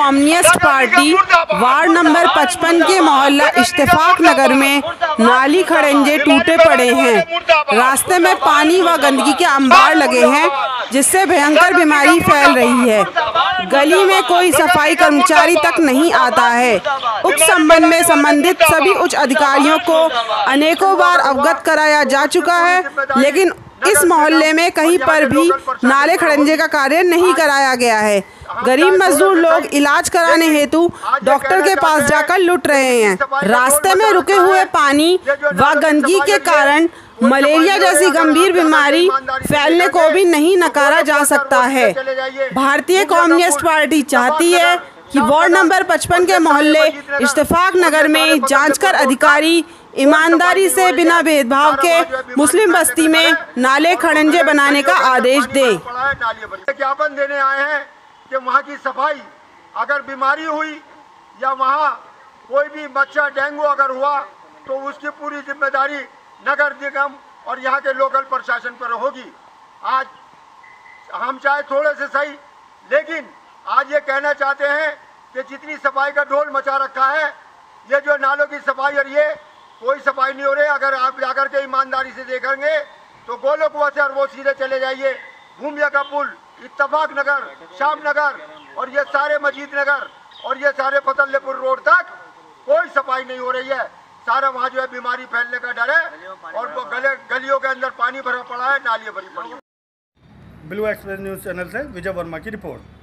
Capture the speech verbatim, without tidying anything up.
Communist party ward number पचपन के मोहल्ला इश्तिफाक नगर में नाली खड़ंजे टूटे पड़े हैं। रास्ते में पानी व गंदगी के अंबार लगे हैं, जिससे भयंकर बीमारी फैल रही है। गली में कोई सफाई कर्मचारी तक नहीं आता है। उक्त संबंध में संबंधित सभी उच्च अधिकारियों को अनेकों बार अवगत कराया जा चुका है, लेकिन इस मोहल्ले में कहीं पर भी नाले खड़ंजे का कार्य नहीं कराया गया है। गरीब मजदूर लोग इलाज कराने हेतु डॉक्टर के पास जाकर लुट रहे हैं। रास्ते में रुके हुए पानी व गंदगी के कारण मलेरिया जैसी गंभीर बीमारी फैलने को भी नहीं नकारा जा सकता है। भारतीय कम्युनिस्ट पार्टी चाहती है कि वार्ड नंबर पचपन के मोहल्ले इश्तिफाक नगर में जांच कर अधिकारी ईमानदारी से बिना भेदभाव के मुस्लिम बस्ती में नाले खड़ंजे बनाने का आदेश दे। ज्ञापन देने आए हैं कि वहाँ की सफाई, अगर बीमारी हुई या वहाँ कोई भी बच्चा डेंगू अगर हुआ तो उसकी पूरी जिम्मेदारी नगर निगम और यहाँ के लोकल प्रशासन पर होगी। आज हम चाहे थोड़े से सही, लेकिन आज ये कहना चाहते हैं कि जितनी सफाई का ढोल मचा रखा है, ये जो नालों की सफाई और ये कोई सफाई नहीं हो रही। अगर आप जाकर के ईमानदारी से देखेंगे तो गोलोकवा से और वो सीधे चले जाइए, भूमिया का पुल, इत्तफाक नगर, शाम नगर और ये सारे मजीद नगर और ये सारे फतल्लेपुर रोड तक कोई सफाई नहीं हो रही है। सारा वहाँ जो है बीमारी फैलने का डर है और वो गले गलियों के अंदर पानी भरा पड़ा है, नालियाँ भरी पड़ी है। ब्लू एक्सप्रेस न्यूज़ चैनल से विजय वर्मा की रिपोर्ट।